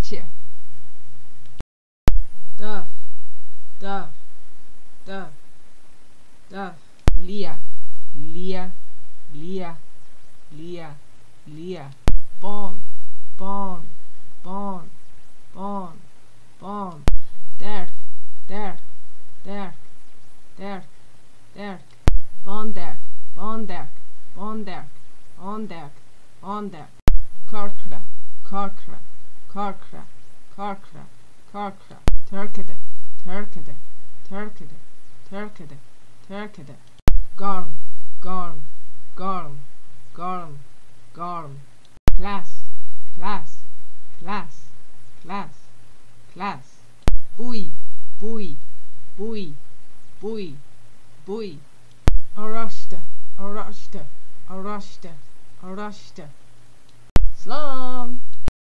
Gotcha. Dove, dove, dove, dove. Leah, Leah, Leah, Leah, Leah. Born, born, born, born, born. Dirk, Dirk, Dirk, Dirk, Dirk. Bondirk, Bondirk, Bondirk, Bondirk, Bondirk. Korkra, Korkra, Korkra, Korkra, Korkra. Turkede, Turkede, Turkede, Turkede, Turkede. Gorm, Gorm, Gorm, Gorm, Gorm. Class, class, class, class, class. Bui, bui, bui, bui, bui. Arashta, arashta, arashta, arashta.